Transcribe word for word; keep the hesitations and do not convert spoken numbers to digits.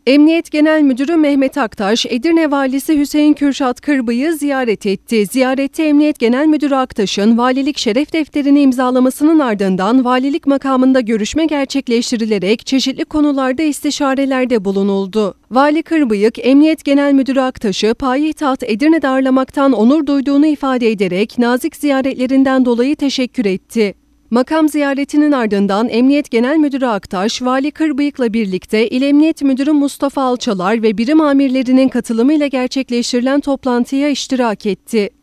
Emniyet Genel Müdürü Mehmet Aktaş, Edirne Valisi Hüseyin Kürşat Kırbıyık'ı ziyaret etti. Ziyarette Emniyet Genel Müdürü Aktaş'ın valilik şeref defterini imzalamasının ardından valilik makamında görüşme gerçekleştirilerek çeşitli konularda istişarelerde bulunuldu. Vali Kırbıyık, Emniyet Genel Müdürü Aktaş'ı payitaht Edirne'de ağırlamaktan onur duyduğunu ifade ederek nazik ziyaretlerinden dolayı teşekkür etti. Makam ziyaretinin ardından Emniyet Genel Müdürü Aktaş, Vali Kırbıyık'la birlikte İl Emniyet Müdürü Mustafa Alçalar ve birim amirlerinin katılımıyla gerçekleştirilen toplantıya iştirak etti.